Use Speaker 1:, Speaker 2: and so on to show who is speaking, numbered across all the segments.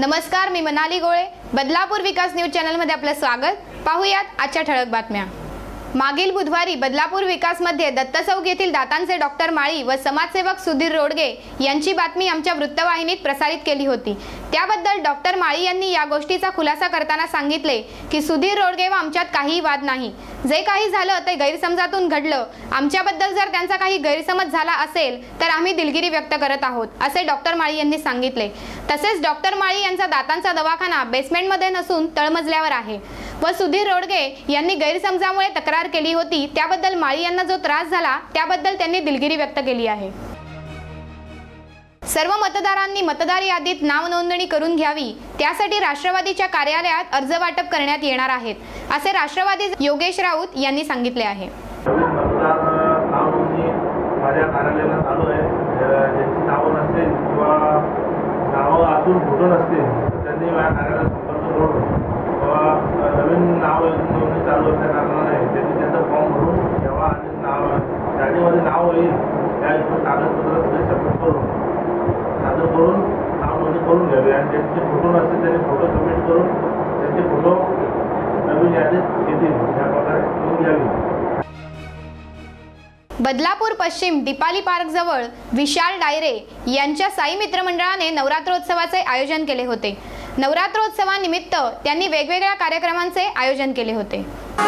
Speaker 1: नमस्कार, मी मनाली गोळे. बदलापूर विकास news channel मध्ये आपले स्वागत. पाहूयात आजच्या ठळक बातम्या. मागील बुधवारी बदलापूर विकास मध्ये दत्त चौक येथील दातांचे डॉक्टर माळी व समाजसेवक सुधीर रोडगे यांची बातमी आमच्या वृत्तवाहिनीत प्रसारित केली होती. त्याबद्दल डॉक्टर माळी यांनी या गोष्टीचा खुलासा करताना सांगितले की सुधीर रोडगे व आमच्यात काही वाद नाही. जे काही झालं ते गैरसमजातून घडलं. आमच्याबद्दल जर त्यांचा काही गैरसमज झाला असेल तर आम्ही दिलगिरी व्यक्त करत आहोत, असे डॉक्टर माळी यांनी सांगितले. तसेच डॉक्टर माळी यांचा दातांचा दवाखाना बेसमेंटमध्ये नसून तळमजल्यावर आहे व सुधीर रोडगे यांनी गैरसमजामुळे तक्रार केली होती. त्याबद्दल माळी यांना जो त्रास झाला त्याबद्दल त्यांनी दिलगिरी व्यक्त केली आहे. सर्व मतदारांनी मतदार यादीत नाव नोंदणी करून घ्यावी, त्यासाठी राष्ट्रवादीच्या कार्यालयात अर्ज वाटप करण्यात येणार आहेत, असे राष्ट्रवादी योगेश राऊत यांनी सांगितले आहे.
Speaker 2: माझ्या कार्यालयाला चालू आहे. ज्यांची नावं नसतील किंवा नावं असून फोटो नसतील त्यांनी माझ्या कार्यालयात संपर्क करून किंवा नवीन नाव नोंदणी चालू असल्या कारणाने त्यांनी त्यांचा फॉर्म भरून जेव्हा आणि नाव यादीमध्ये नाव येईल त्या कागदपत्र सगळे सबमिट करून सादर करून नाव नोंदणी करून घ्यावी आणि ज्यांचे फोटो नसतील त्यांनी फोटो सबमिट करून त्यांचे फोटो नवीन यादीत येतील या प्रकारे नोंद घ्यावी.
Speaker 1: बदलापूर पश्चिम दीपाली पार्क जवळ विशाल डायरे यांच्या साई मित्र मंडळाने नवरात्रोत्सवाचे आयोजन केले होते. नवरात्रोत्सवानिमित्त त्यांनी वेगवेगळ्या कार्यक्रमांचे आयोजन केले होते.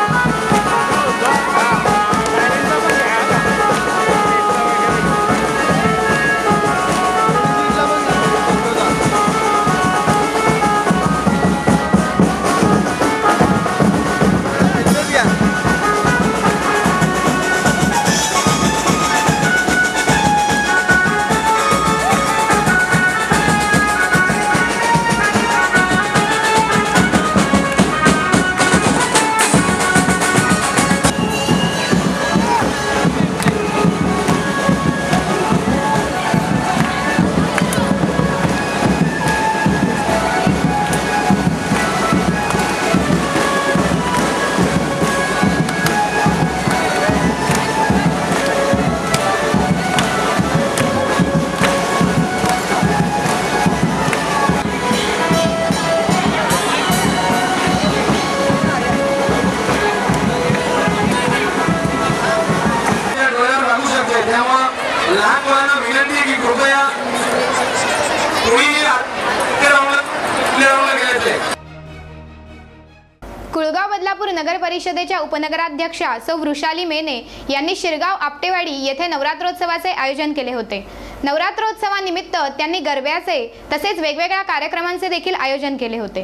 Speaker 1: कुळगाव बदलापूर नगर परिषदेच्या उपनगराध्यक्षा सौ वृषाली मेने यांनी शिरगाव आपटेवाडी येथे नवरात्रोत्सवाचे आयोजन केले होते. नवरात्रोत्सवानिमित्त त्यांनी गरब्याचे तसेच वेगवेगळ्या कार्यक्रमांचे देखील आयोजन केले होते.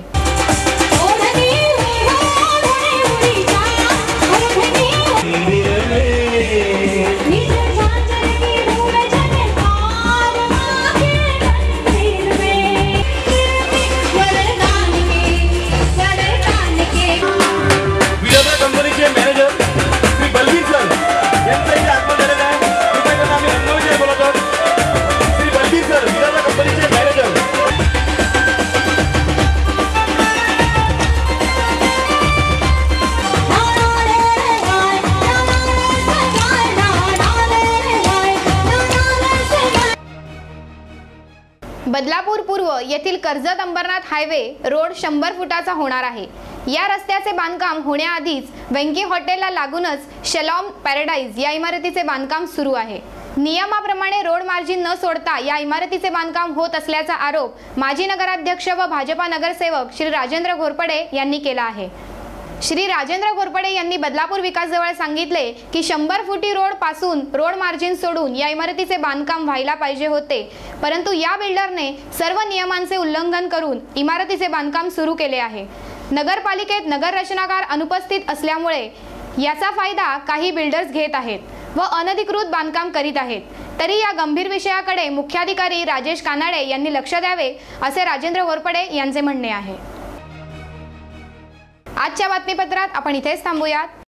Speaker 1: बदलापूर पूर्व येथील कर्जत अंबरनाथ हायवे रोड 100 फुटाचा होणार आहे. या रस्त्याचे बांधकाम होण्याआधीच वेंकी हॉटेलला लागूनच शलॉम पॅराडाईज या इमारतीचे बांधकाम सुरू आहे. नियमाप्रमाणे रोड मार्जिन न सोडता या इमारतीचे बांधकाम होत असल्याचा आरोप माजी नगराध्यक्ष व भाजपा नगरसेवक श्री राजेंद्र घोरपडे यांनी केला आहे. श्री राजेंद्र घोरपडे यांनी बदलापूर विकास जवळ सांगितले की 100 फुटी रोड पासून रोड मार्जिन सोडून या इमारतीचे बांधकाम व्हायला पाहिजे होते, परंतु या बिल्डरने सर्व नियमांचे उल्लंघन करून इमारतीचे बांधकाम सुरू केले आहे. नगरपालिकेत नगर रचनाकार अनुपस्थित असल्यामुळे याचा फायदा काही बिल्डर्स घेत आहेत व अनधिकृत बांधकाम करीत आहेत. तरी या गंभीर विषयाकडे मुख्याधिकारी राजेश कानाडे यांनी लक्ष द्यावे, असे राजेंद्र घोरपडे यांचे म्हणणे आहे. आजच्या बातमीपत्रात आपण इथेच थांबूयात.